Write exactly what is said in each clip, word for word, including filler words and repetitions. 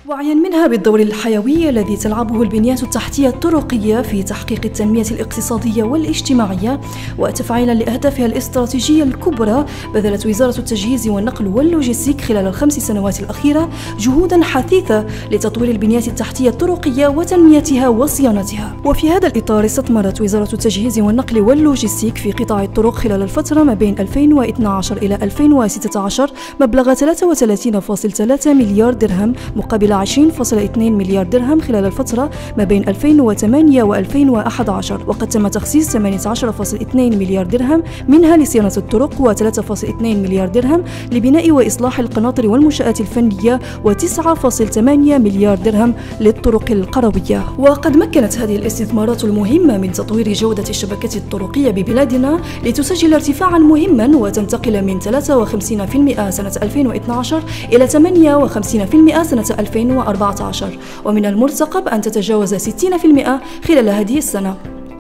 وعيا منها بالدور الحيوي الذي تلعبه البنيات التحتية الطرقية في تحقيق التنمية الاقتصادية والاجتماعية وتفعيلا لأهدافها الاستراتيجية الكبرى، بذلت وزارة التجهيز والنقل واللوجستيك خلال الخمس سنوات الأخيرة جهودا حثيثة لتطوير البنيات التحتية الطرقية وتنميتها وصيانتها. وفي هذا الإطار استثمرت وزارة التجهيز والنقل واللوجستيك في قطاع الطرق خلال الفترة ما بين ألفين واثني عشر إلى ألفين وستة عشر مبلغ ثلاثة وثلاثين فاصلة ثلاثة مليار درهم مقابل عشرين فاصلة اثنين مليار درهم خلال الفترة ما بين ألفين وثمانية وألفين وأحد عشر، وقد تم تخصيص ثمانية عشر فاصلة اثنين مليار درهم منها لصيانة الطرق و3 فاصلة اثنين مليار درهم لبناء وإصلاح القناطر والمنشآت الفنية و9 فاصلة ثمانية مليار درهم للطرق القروية. وقد مكنت هذه الاستثمارات المهمة من تطوير جودة الشبكة الطرقية ببلادنا لتسجل ارتفاعا مهما وتنتقل من ثلاثة وخمسين بالمئة سنة ألفين واثني عشر إلى ثمانية وخمسين بالمئة سنة ألفين وأربعة عشر، ومن المرتقب أن تتجاوز ستين بالمئة خلال هذه السنة.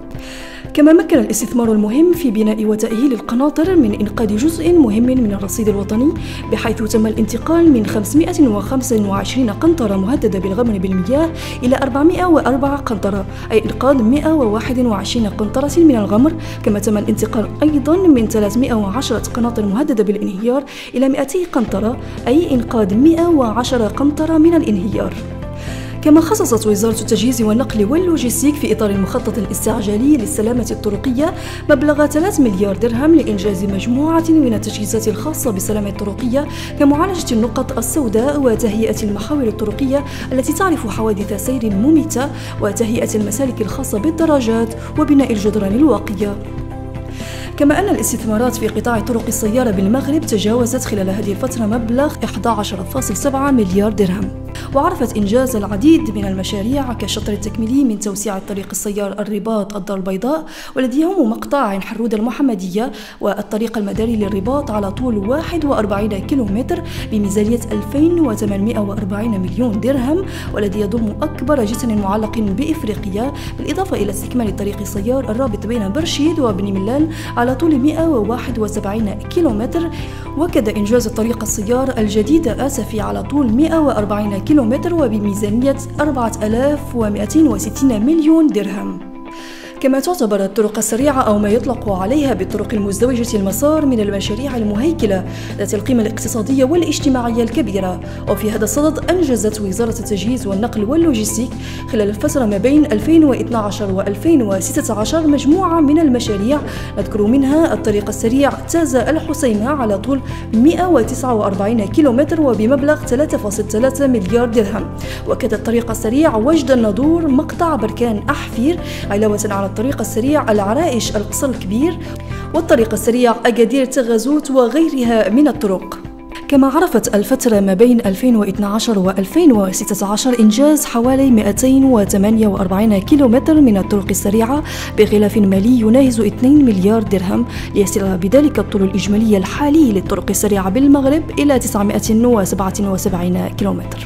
كما مكن الاستثمار المهم في بناء وتأهيل القناطر من إنقاذ جزء مهم من الرصيد الوطني، بحيث تم الانتقال من خمسمئة وخمسة وعشرين قنطرة مهددة بالغمر بالمياه إلى أربعمئة وأربعة قنطرة، أي إنقاذ مئة وواحد وعشرين قنطرة من الغمر. كما تم الانتقال أيضا من ثلاثمئة وعشرة قناطر مهددة بالانهيار إلى مئتي قنطرة، أي إنقاذ مئة وعشرة قنطرة من الانهيار. كما خصصت وزارة التجهيز والنقل واللوجستيك في إطار المخطط الاستعجالي للسلامة الطرقية مبلغ ثلاثة مليار درهم لإنجاز مجموعة من التجهيزات الخاصة بالسلامة الطرقية كمعالجة النقط السوداء وتهيئة المحاور الطرقية التي تعرف حوادث سير مميتة وتهيئة المسالك الخاصة بالدراجات وبناء الجدران الواقية. كما أن الاستثمارات في قطاع طرق السيارة بالمغرب تجاوزت خلال هذه الفترة مبلغ أحد عشر فاصلة سبعة مليار درهم، وعرفت إنجاز العديد من المشاريع كالشطر التكميلي من توسيع طريق السيار الرباط الدار البيضاء والذي يهم مقطع حرود المحمدية، والطريق المداري للرباط على طول واحد وأربعين كيلومتر بميزانية ألفين وثمانمئة وأربعين مليون درهم، والذي يضم أكبر جسر معلق بإفريقيا، بالإضافة إلى استكمال طريق السيار الرابط بين برشيد وبن ملان على طول مئة وواحد وسبعين كيلومتر، وكذا إنجاز طريق السيار الجديد آسفي على طول مئة وأربعين كيلومتر وبميزانية أربعة آلاف ومئتين وستين مليون درهم. كما تعتبر الطرق السريعة أو ما يطلق عليها بالطرق المزدوجة المسار من المشاريع المهيكلة ذات القيمة الاقتصادية والاجتماعية الكبيرة. وفي هذا الصدد أنجزت وزارة التجهيز والنقل واللوجستيك خلال الفترة ما بين ألفين واثني عشر وألفين وستة عشر مجموعة من المشاريع، نذكر منها الطريق السريع تازة الحسيمة على طول مئة وتسعة وأربعين كيلومتر وبمبلغ ثلاثة فاصلة ثلاثة مليار درهم، وكذا الطريق السريع وجد الناظور مقطع بركان أحفير، علاوة على الطريق السريع العرائش القصر الكبير والطريق السريع أكادير تغازوت وغيرها من الطرق. كما عرفت الفترة ما بين ألفين واثني عشر وألفين وستة عشر إنجاز حوالي مئتين وثمانية وأربعين كيلومتر من الطرق السريعة بغلاف مالي يناهز اثنين مليار درهم، ليصل بذلك الطول الإجمالي الحالي للطرق السريعة بالمغرب إلى تسعمئة وسبعة وسبعين كيلومتر.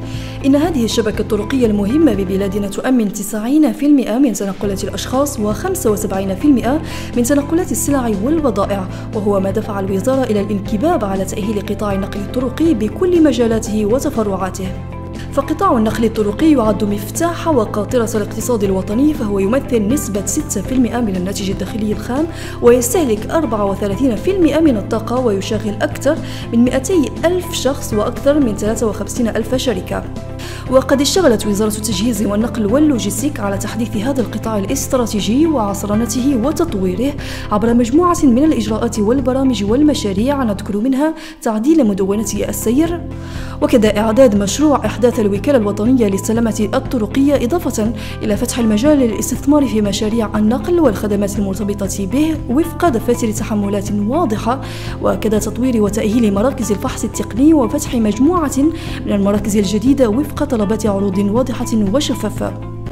إن هذه الشبكة الطرقية المهمة ببلادنا تؤمن تسعين بالمئة من تنقلات الأشخاص وخمسة وسبعين بالمئة من تنقلات السلع والبضائع، وهو ما دفع الوزارة إلى الانكباب على تأهيل قطاع النقل الطرقي بكل مجالاته وتفرعاته. فقطاع النقل الطرقي يعد مفتاح وقاطرة الاقتصاد الوطني، فهو يمثل نسبة ستة بالمئة من الناتج الداخلي الخام ويستهلك أربعة وثلاثين بالمئة من الطاقة ويشغل أكثر من مئتي ألف شخص وأكثر من ثلاثة وخمسين ألف شركة. وقد اشتغلت وزارة التجهيز والنقل واللوجستيك على تحديث هذا القطاع الاستراتيجي وعصرنته وتطويره عبر مجموعة من الإجراءات والبرامج والمشاريع، نذكر منها تعديل مدونة السير، وكذا إعداد مشروع إحداث الوكالة الوطنية للسلامة الطرقية، إضافة إلى فتح المجال للاستثمار في مشاريع النقل والخدمات المرتبطة به وفق دفاتر تحملات واضحة، وكذا تطوير وتأهيل مراكز الفحص التقني وفتح مجموعة من المراكز الجديدة وفق طلبات عروض واضحة وشفافة،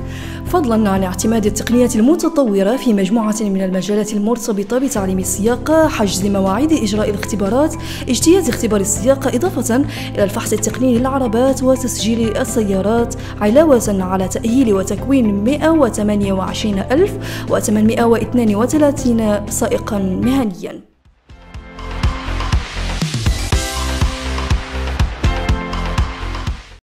فضلا عن اعتماد التقنيات المتطورة في مجموعة من المجالات المرتبطة بتعليم السياقة، حجز مواعيد إجراء الاختبارات، اجتياز اختبار السياقة، إضافة إلى الفحص التقني للعربات وتسجيل السيارات، علاوة على تأهيل وتكوين مئة وثمانية وعشرين ألف وثمانمئة واثنين وثلاثين سائقا مهنيا.